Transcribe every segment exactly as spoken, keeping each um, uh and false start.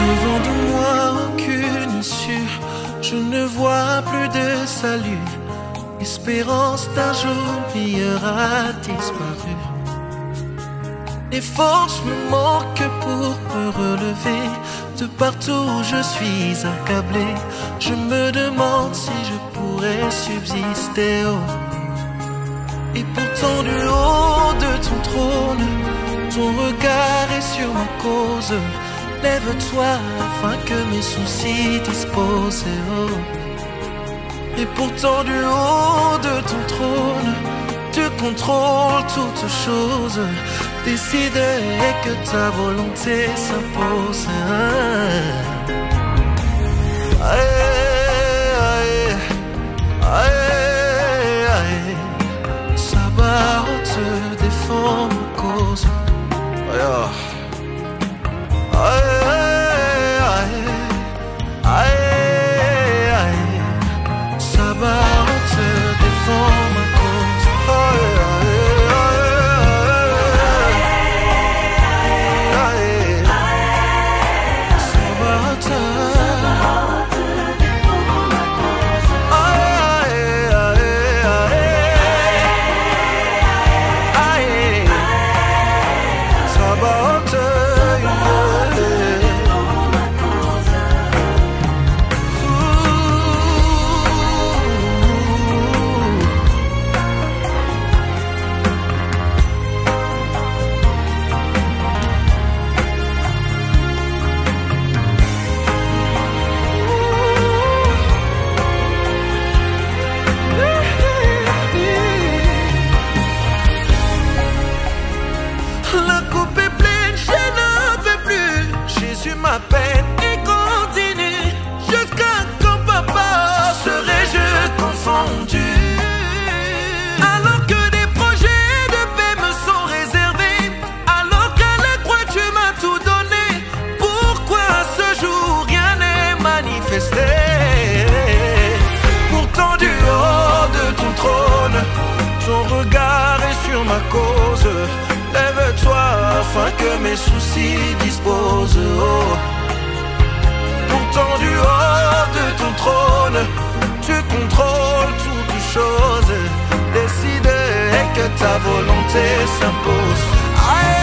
Devant de moi aucune issue, je ne vois plus de salut. L'espérance d'un jour meilleur a disparu. Les forces me manquent pour me relever. De partout où je suis accablé, je me demande si je pourrais subsister. Oh. Et pourtant du haut de ton trône, ton regard est sur ma cause. Lève-toi afin que mes soucis disposent. Oh. Et pourtant du haut de ton trône, tu contrôles toutes choses. Décide et que ta volonté s'impose. Aïe, aïe, aïe, aïe. Sabaoth défend ma cause. Aïe, aïe, aïe, aïe, aïe. Sabaoth défend ma cause. Aïe, aïe. Alors que des projets de paix me sont réservés, alors qu'à la croix tu m'as tout donné, pourquoi à ce jour rien n'est manifesté? Pourtant du haut de ton trône, ton regard est sur ma cause. Lève-toi afin que mes soucis disposent. Oh. Pourtant du haut de ton trône, tu contrôles toutes choses. Décide et que ta volonté s'impose. Aïe,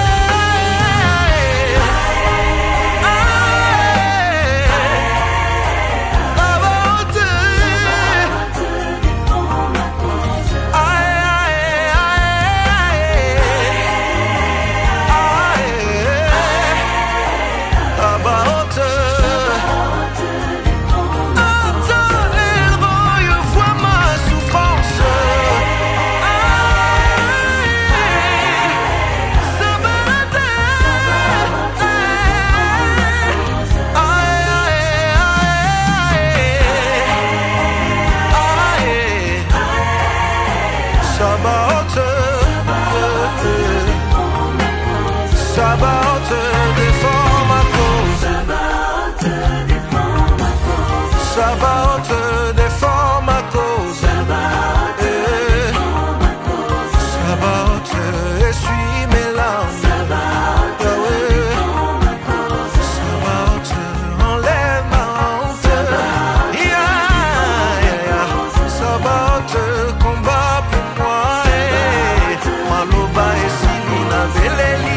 Sabaoth défend ma cause. Sabaoth défend ma cause. Sabaoth essuie mes larmes. Sabaoth enlève ma honte. Sabaoth combat pour moi. Maloba et Silina Beleli.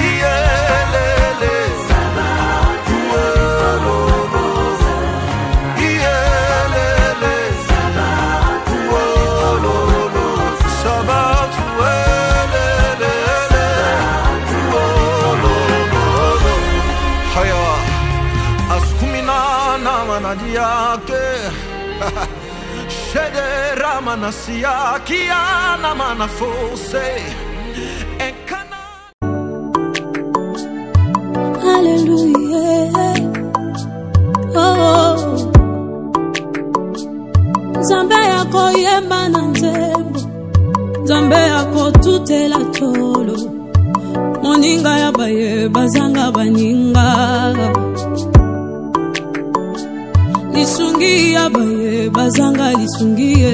Alléluia. Oh, Zambe yako yemba na nzembo, Zambe yako tutela tolo, moninga ya baye bazanga baninga. Lisungi ya baye bazanga lisungiye.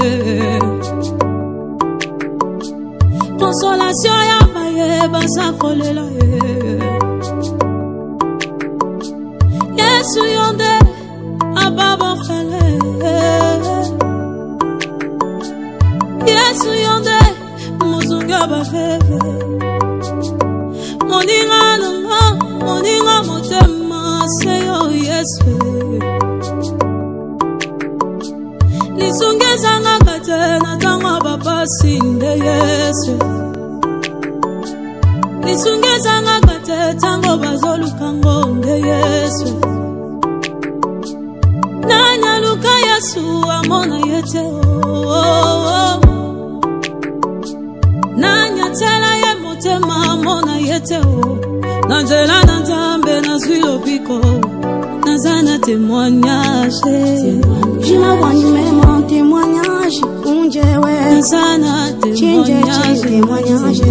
Consolation ya baye bazakolela ye. Yesu yonde ababa fale. Yesu yonde muzunga bafeve. Moninga nanga, moninga motema seyo Yesu. Lisunge zanga kate na tanga baba sinde Yesu. Lisunge zanga kate tango bazolu kango nge Yesu. Nanya luka Yesu amona yete oh, oh, oh. Nanya tela ye motema amona yete oh. Nanjela nantambe na zwilo piko. Nazana témoignage. Je m'abonne même en témoignage. Unjewe. Nazana témoignage. Témoignage.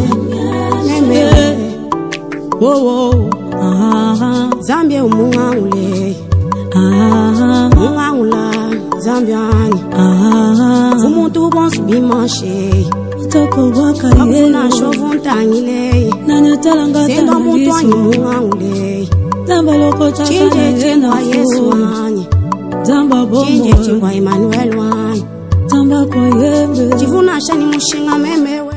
Oh oh. Ah. Zambia umunga ule. Ah. Munga ula. Zambiani. Ah. Fumuntu bonsu bimanche. Toko waka ye. Akuna shovu ntangile. Nanya talanga tangisu. Sendo mutuanyi munga ule. Zamba loko chakana yena Yesu anyi. Zamba bomo. Chinje chingwa Emmanuel wanyi. Zamba kwa yembe. Chivuna shani mushinga memewe.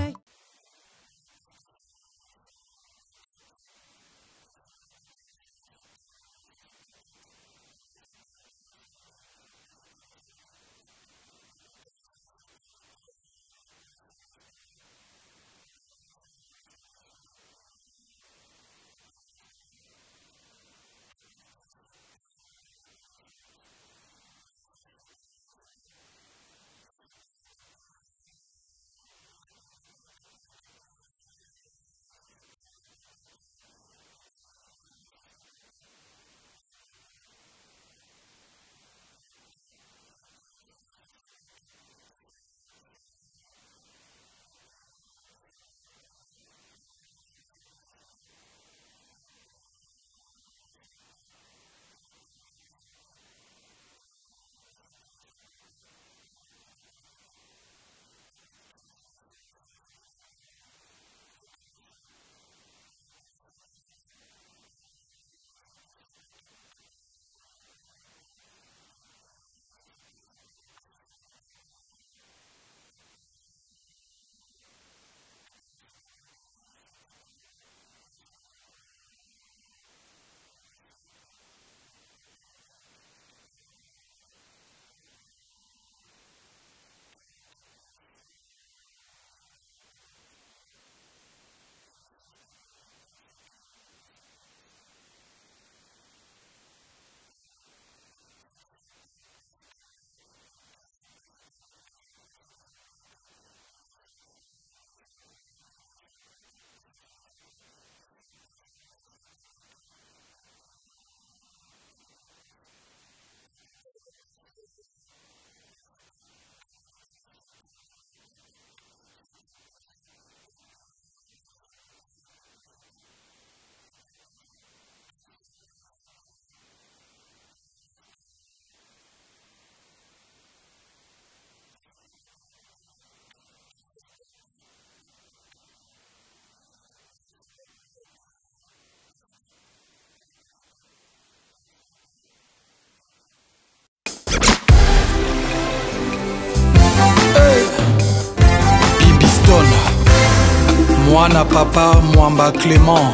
Mwana papa Mwamba Clément.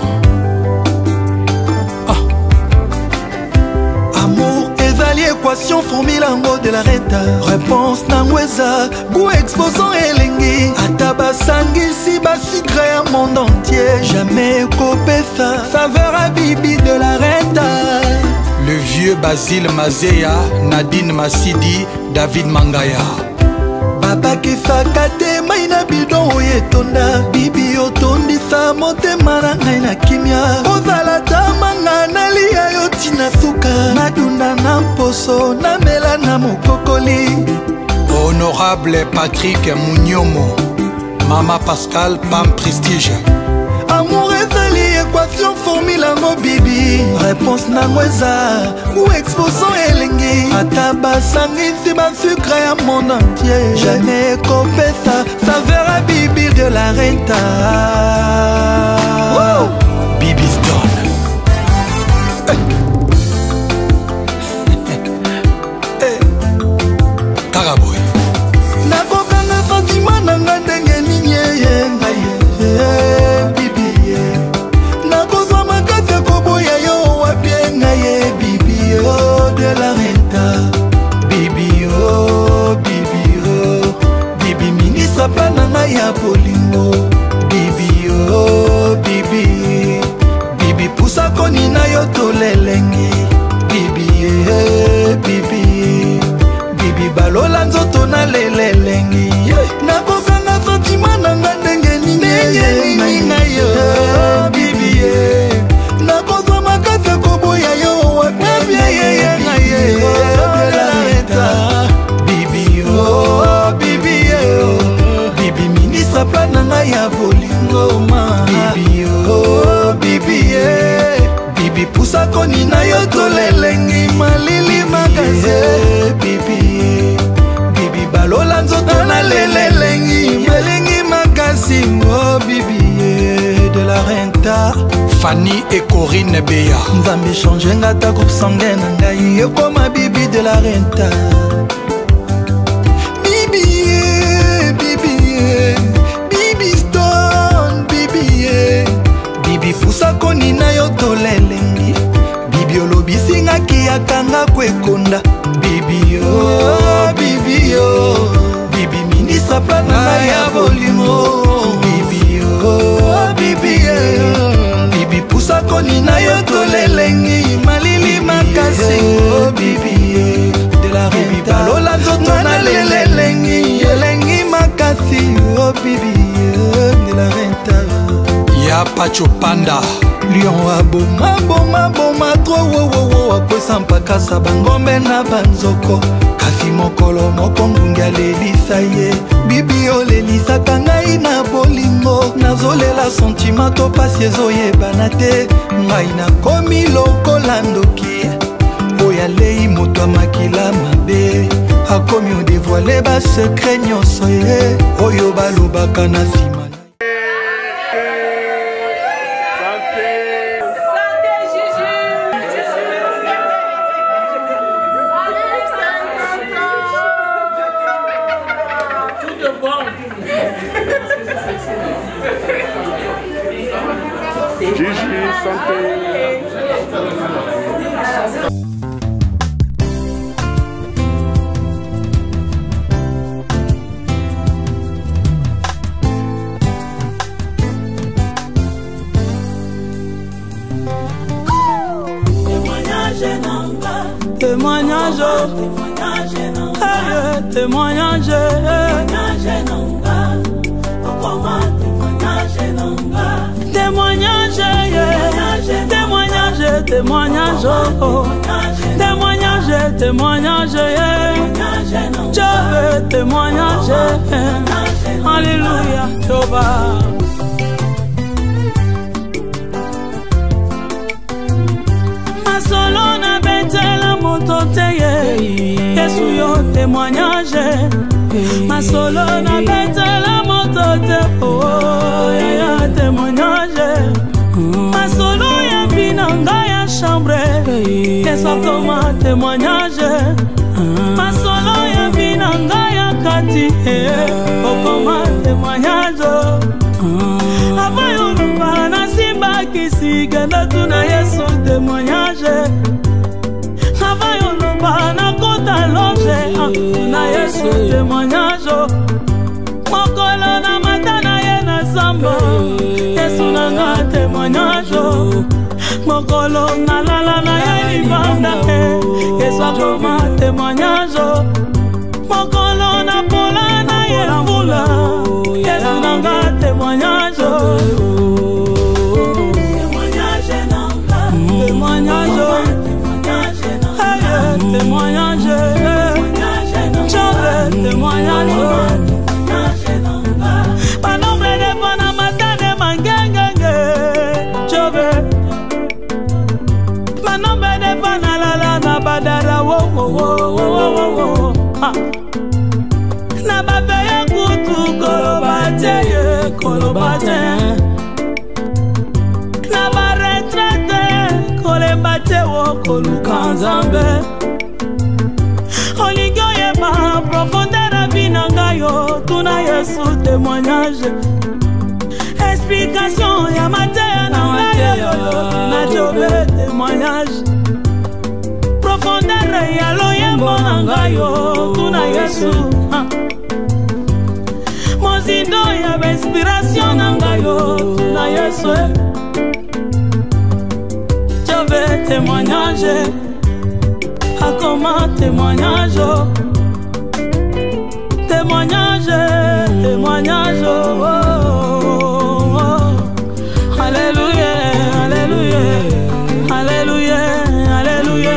Ah. Amour ezali équation formule yango de la reta. Réponse nangweza goût exposant elengi. Ata basangisi basucre ya monde entier. Jamais kopesa saveur à bibi de la reta. Le vieux Basile Mazéa, Nadine Massidi, David Mangaya. Baba kisaka te maina bidon oyetonda. Bibi otondisa motema na ngai na kimia. Ozala tamanga nalia yo tina suka. Nadunda na poso na mela na mokokoli. Honorable Patrick Mouniomo, Mama Pascal Pam Prestige. Amour ezali équation formule yango bibi. Réponse nango eza ou exposant elengi. Ata basangisi basucre ya monde entier. Jamais kopesa saveur à bibi de la renta. Bibi Stone. koni na yo tolelengi bibi eh, bibi bibi balola nzoto na lelelengi nakokanga fatima nanga ndenge nini na yo bibi nakozwa makasi koboya yo bibi oh bibi bibi ministre plan nanga ya bolingo ma bibi oh bibi bibi pusa koni na yo tolelengi malili makasi bibi bibi balola nzoto na lelelengi malengi makasi oh bibi de la renta Fanny et Corinne Béa nzambe change ngata kosange na ngai ekoma bibi de la renta bibi bibi bibi stone bibi bibi pusa koni na yo tolelengi bibi olobisingaki akanga kwekonda bibi oh bibi oh bibi ministre plan na ya bolimo bibi oh bibi bibi pusa koni na yo tolelengi malili makasi oh bibi de la renta lola nzoto na lelelengi elengi makasi oh bibi de la renta ya Pacho Panda lion aboma boma boma tro wowowo akwesa mpakasa bangombe na banzoko kasi mokolo moko ngungi alelisa ye bibi olelisaka ngai na bolingo nazolela sentima to pasi ezoyebana te ngai nakomi lokola ndoki oyo alei moto amakila mabe akomi odevoile basekre nyonso ye oyo balobaka na nsima Gigi, santé. Témoignage, témoignage, témoignage, témoignage, témoignage, témoignage, témoignage, témoignage, je veux témoignage, alléluia, Toba. Solo na betela moto teye Yesu yo témoignage Ma solo na betela moto te Oh ya ya témoignage Ma solo ya binanga ya chambre Yesu koma témoignage Ma solo ya binanga ya kati Oh koma témoignage Avayo lupa na simba kisi Ganda tuna Yesu témoignage Avayo lupa na kota loge Na Yesu témoignage Mokolo na matana ye na samba Yesu nanga témoignage Mokolo na lala na ye libanda Yesu akoma témoignage Mokolo na pola na ye vula Yesu nanga témoignage Témoignage nanga Témoignage Témoignage Témoignage Panombre de bona matane mangengenge Chove Panombre de bona lala na badara wo wo wo wo wo wo Na babeye kutu kolobate ye kolobate Na ba retraite kolebate wo koluka nzambe Olingo yeba profondeur vinanga yo Tuna Yesu témoignage Explication ya mateya na ngayo Na jobe témoignage Profondeur ya loyembo na ngayo Tuna Yesu Mozindo ya inspiration na ngayo Tuna Yesu témoignage, akoma témoignage, témoignage, témoignage, oh, oh, oh. Alléluia, alléluia, alléluia, alléluia.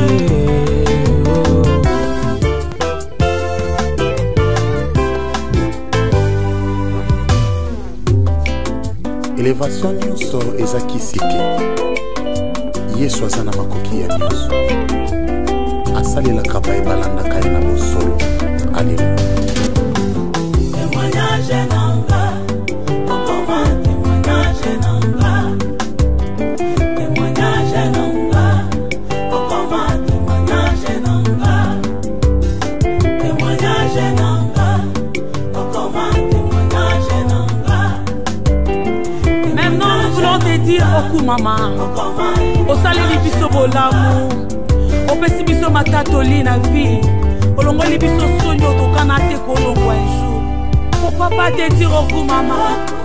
Élévation nyonso ezakisi ke Yesu aza na makoki ya nyonso asalelaka bayebalandaka ye na bosolo. Alleluya. Témoignage nanga, okoma témoignage nanga, témoignage nanga, okoma témoignage nanga, témoignage nanga, okoma témoignage nanga. Maintenant nous voulons te dire oku mama, osaleli biso bolamu, opesi biso matatoli na vie, olongoli biso sonyo tokana te kolongwa un jour. Pourquoi pas te dire oku mama?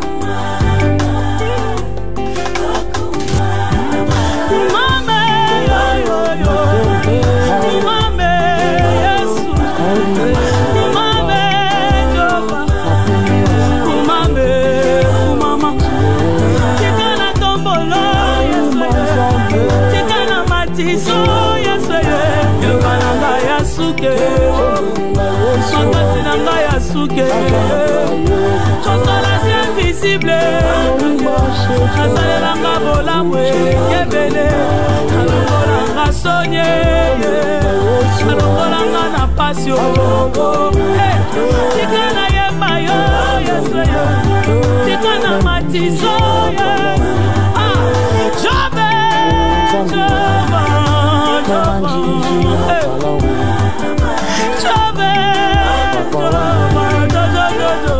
Mame, yo yo yo, mame, Yesu, mame, Jova, mame, mama, tika na tombolo, Yesu, tika na matiso, Yesu, yoka nanga ya suke, makasi nanga ya suke, kosala si invisible, kasalelanga bolamwe, kebele, kalongolanga sonye, kalongolanga na pasio, tika na yemba yo, Yesu, tika na matiso, Jobe, Joba, Joba, Jobe, Joba, Jojo,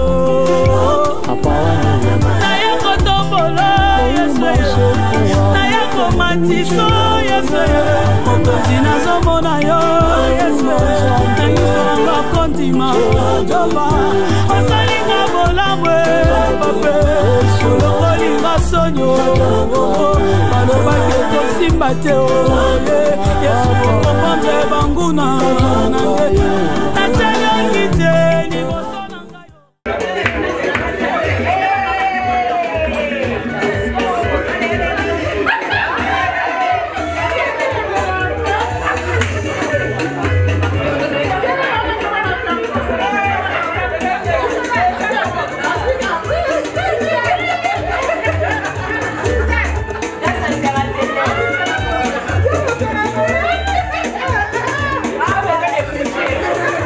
Naya kotombolo, Yesu, Naya komatiso, Yesu, Mokozi na zomona yo, Yesu, Nayisolanga kontima, Joba, Osalinga bolamwe, Pape, Olokolinga sonyo, Baloba keko simba te, Yesu, Kopombe banguna, Natanya kite, Ah,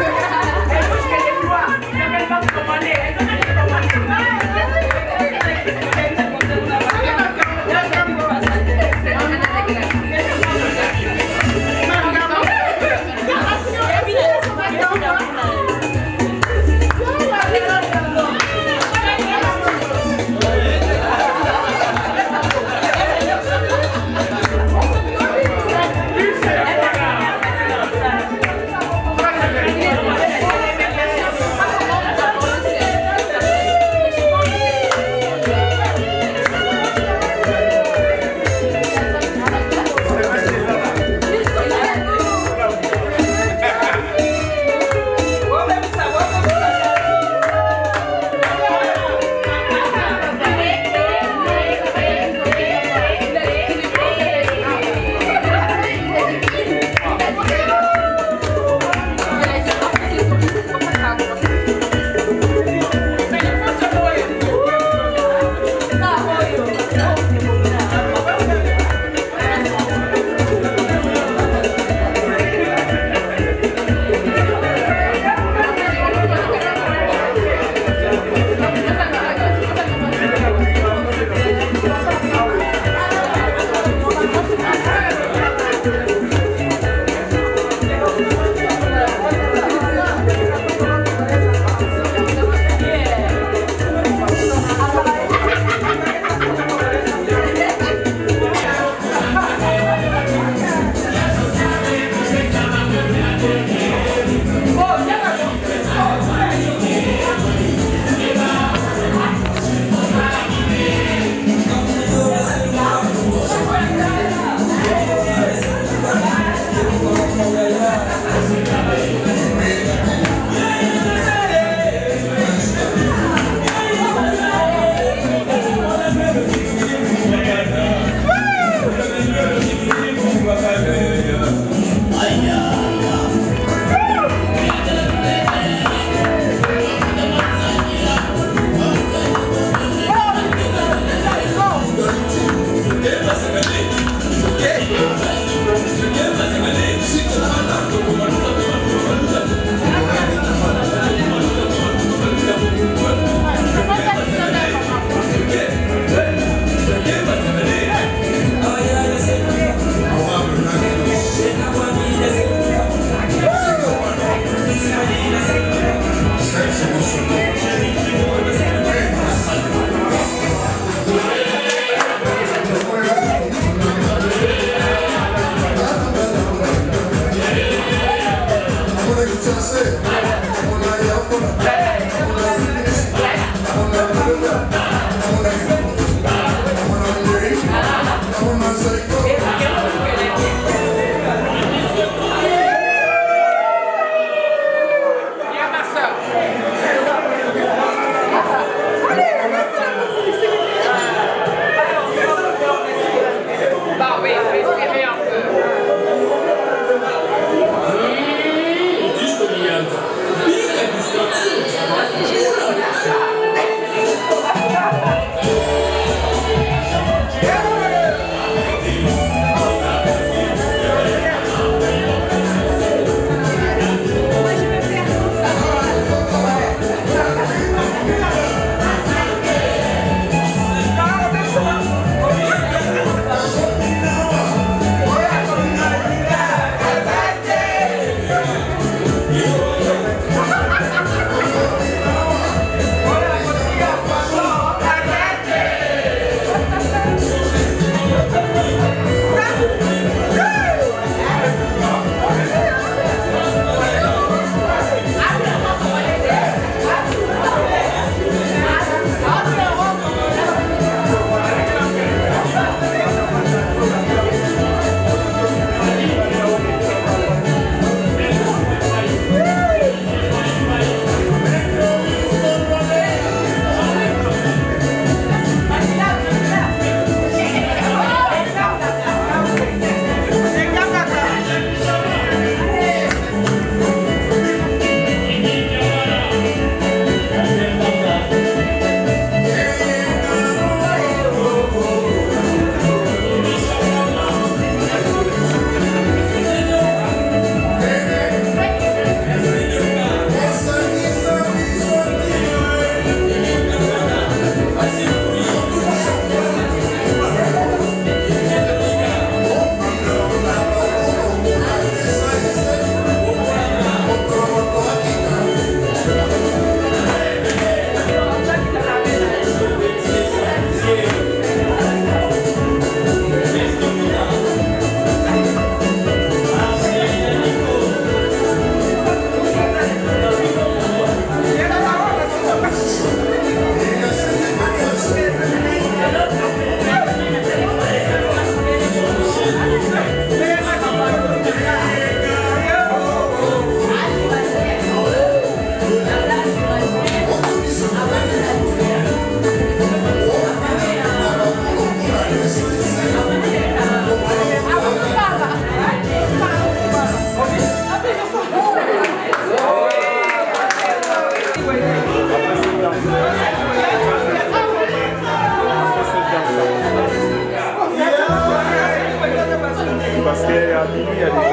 parce qu'à minuit, il y a des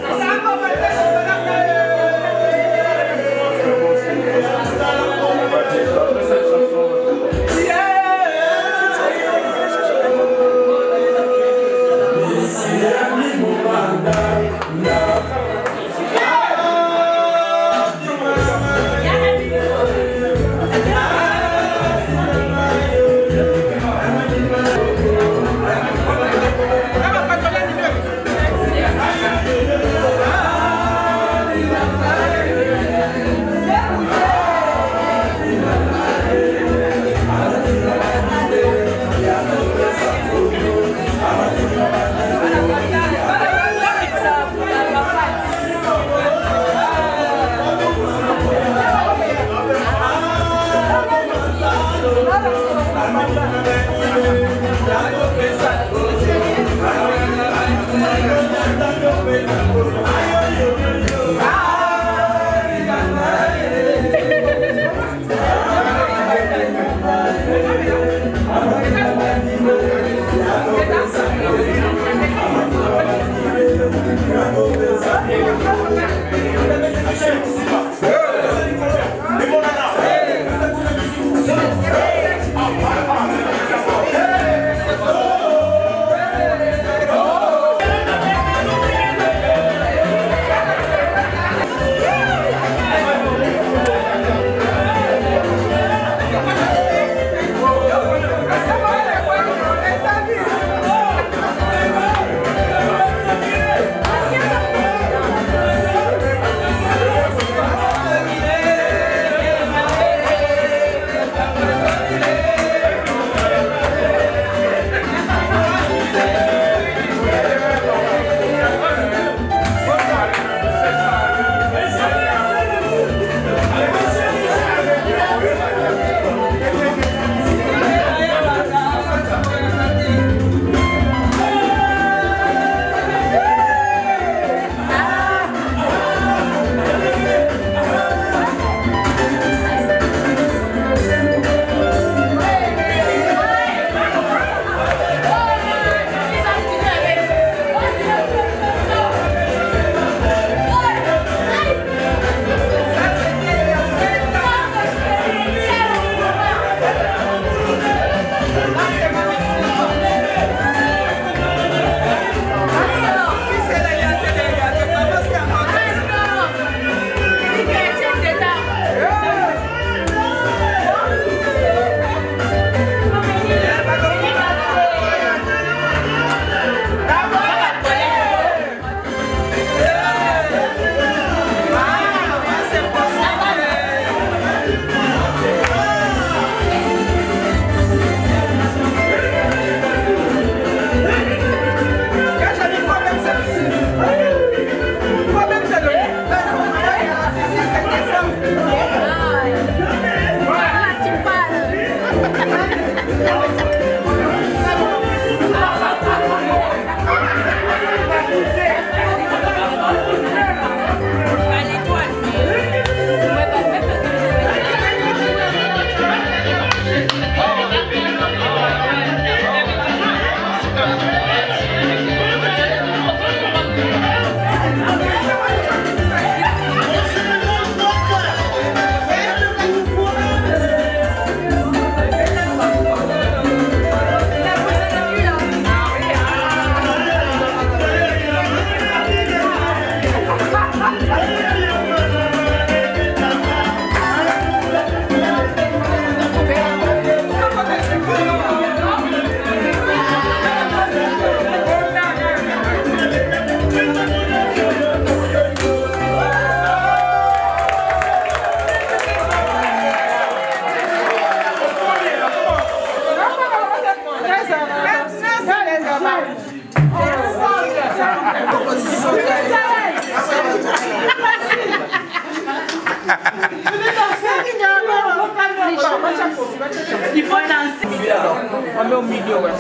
Il faut danser. On met au milieu, ouais.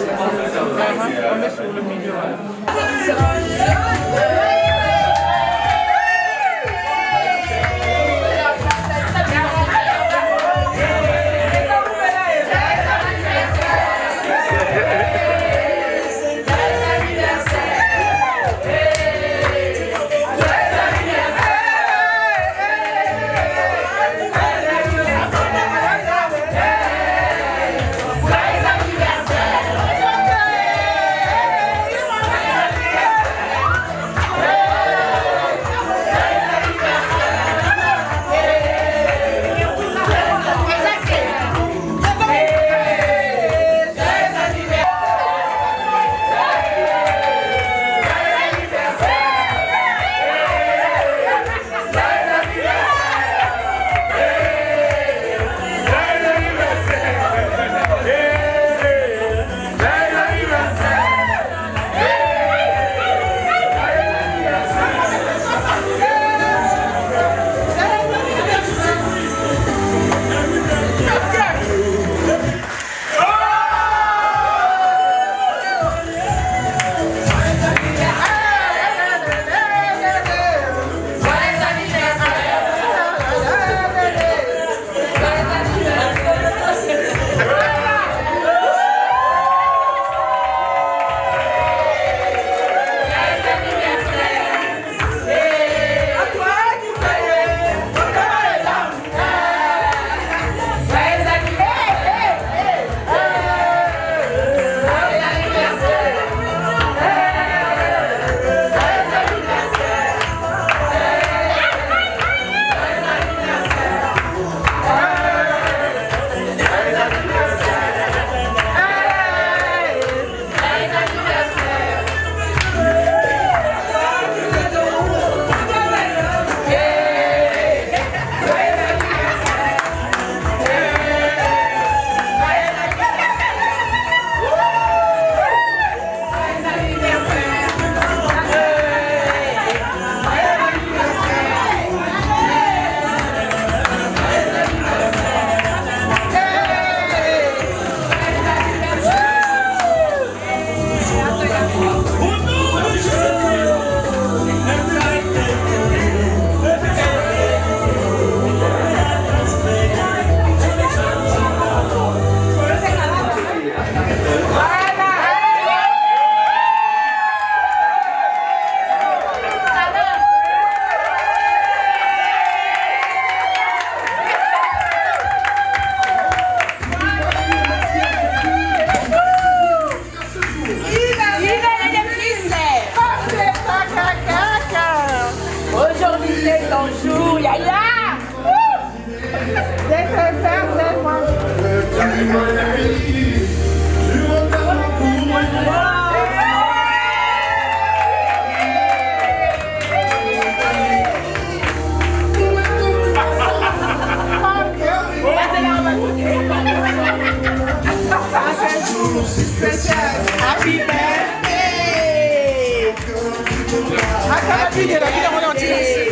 On met sur le milieu. c'est ton jour, Yaya. Dès que ça, moi. Happy birthday! Happy birthday!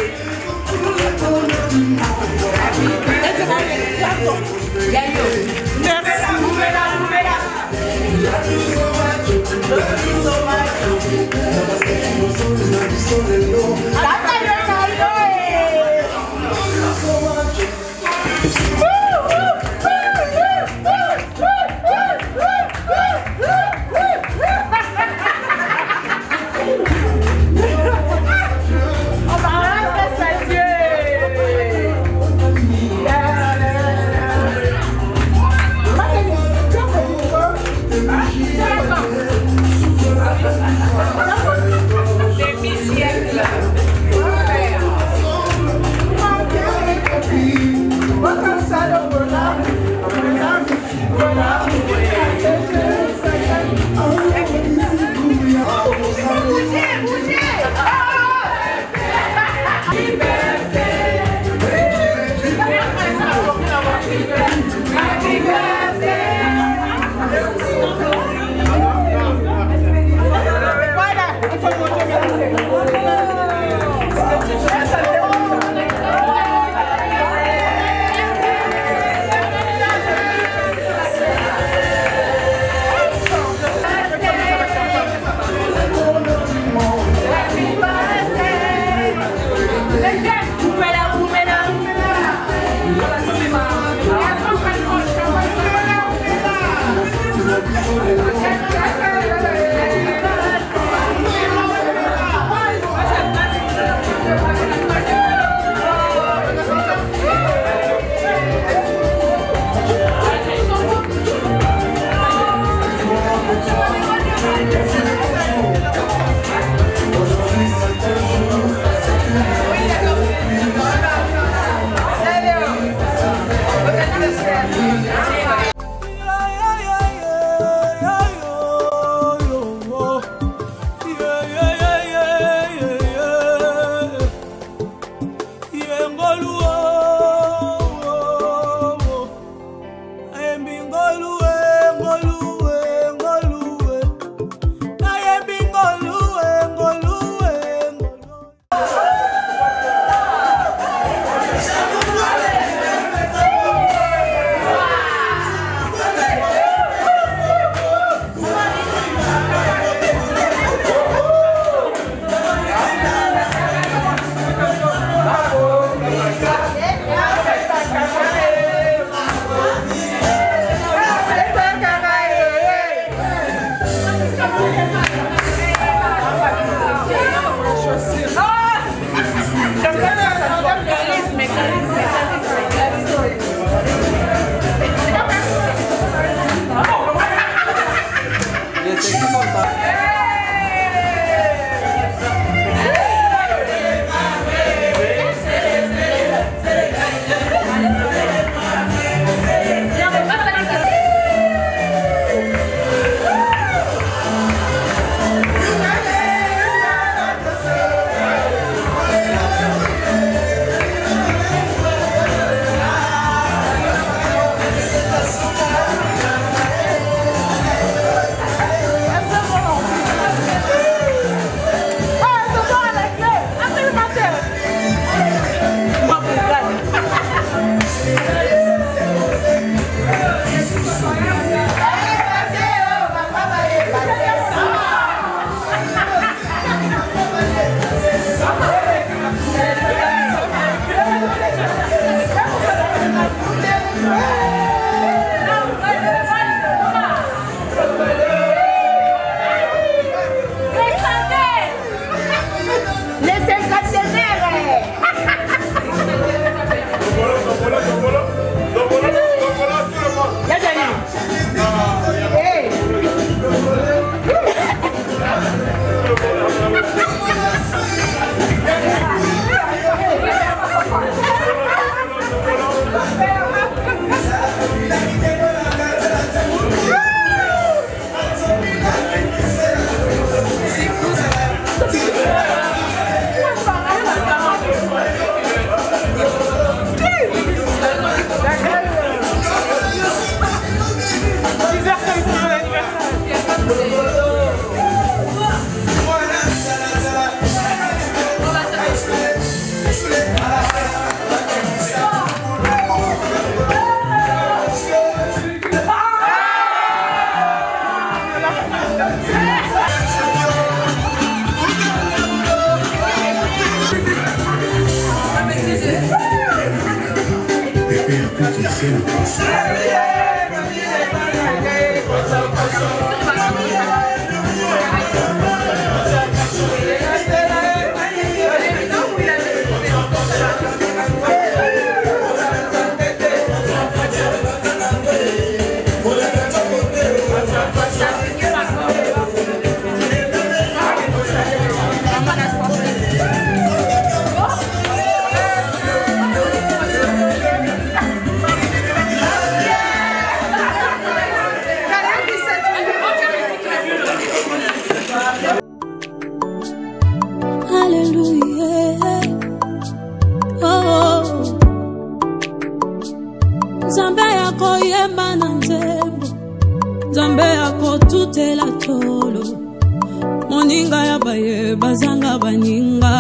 Nzambe yako yemba na nzembo, Nzambe yako tutela tolo, moninga ya baye bazanga baninga,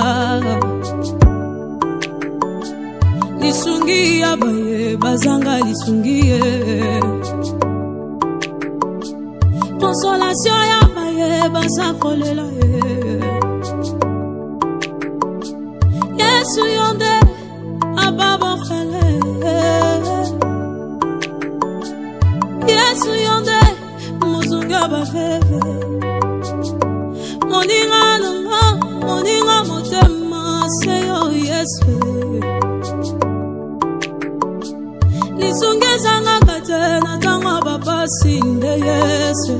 lisungi ya baye bazanga lisungiye, consolation ya baye bazakolela ye. Yesu yonde ababa fale, Yesu yonde muzunga bafeve, moninga nanga moninga motema seyo Yesu, lisungeza ngakate na tanga baba sinde Yesu.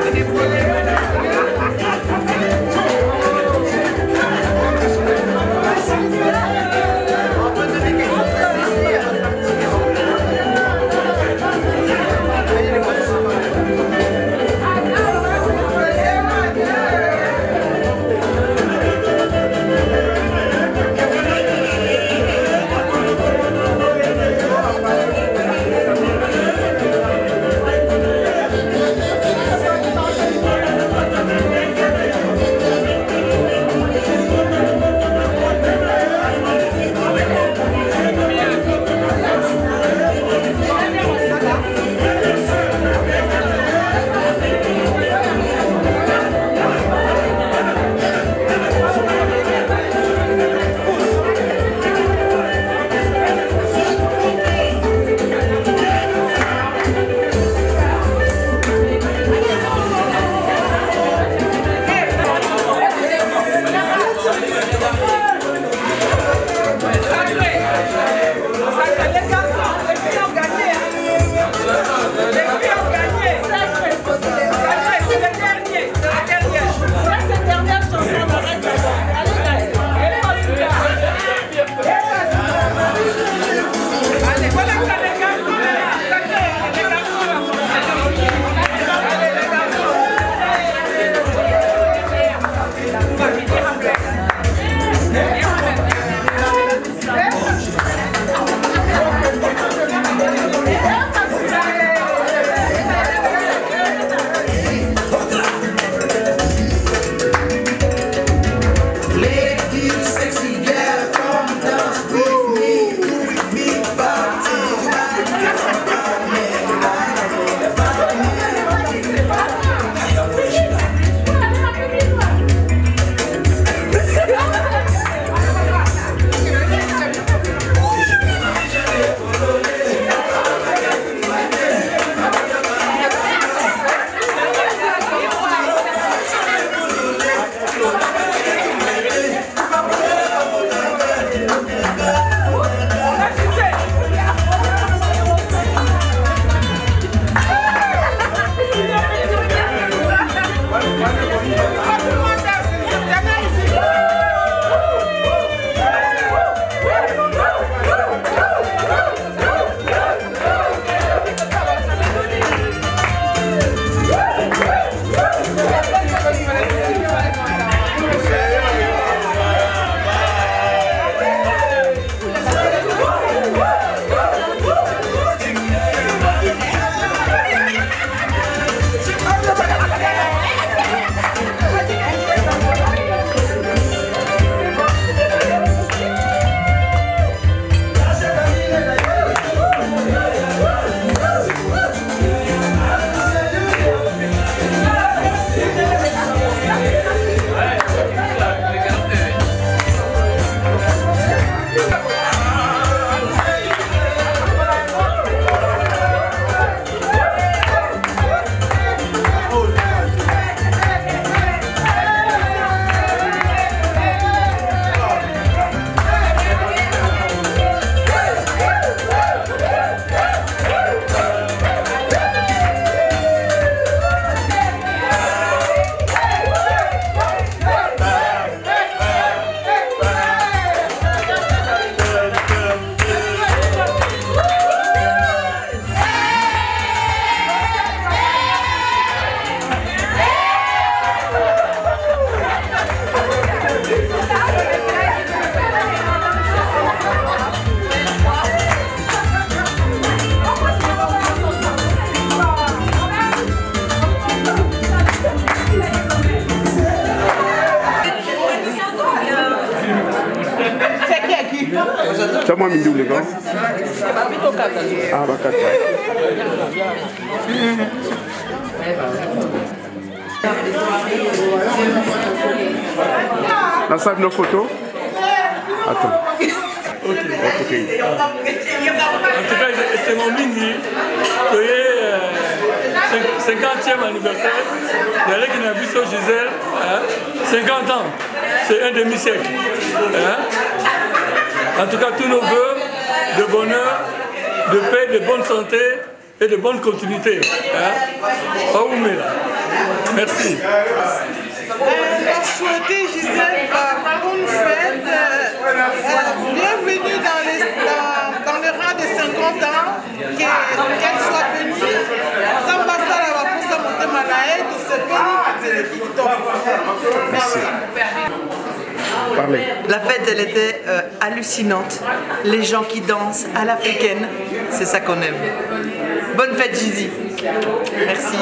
Thank you. Ça moi mindi ou les gars? Ah bah quatre. La salle nos photos. Attends. Ok. Ok. En tout cas, c'est mon mini. cinquantième anniversaire. Il y a qui n'a vu sur Gisèle. cinquante ans. C'est un demi-siècle. Hein? En tout cas, tous nos voeux de bonheur, de paix, de bonne santé et de bonne continuité. Hein? Merci. On va souhaiter Gisèle bonne fête. Euh, bienvenue dans, les, dans, dans le rang de cinquante ans. Qu'elle soit bénie. Ça va ça là pour ça monter malaïe. Tout se bénit. C'est le TikTok. Merci. Parlez. La fête, elle était euh, hallucinante. Les gens qui dansent à l'africaine, c'est ça qu'on aime. Bonne fête, Gizy. Merci.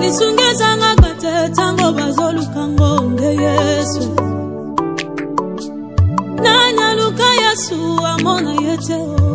lisungezanga kate tango bazoluka ngonge Yesu Nanya luka Yesu amona yete